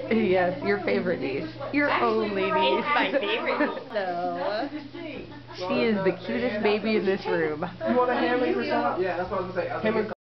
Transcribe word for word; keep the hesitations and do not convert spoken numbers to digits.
Yes, your favorite niece. Your only niece. My favorite niece. So, she is the cutest baby in this room. You want a Hamley for some? Yeah, that's what I was going to say.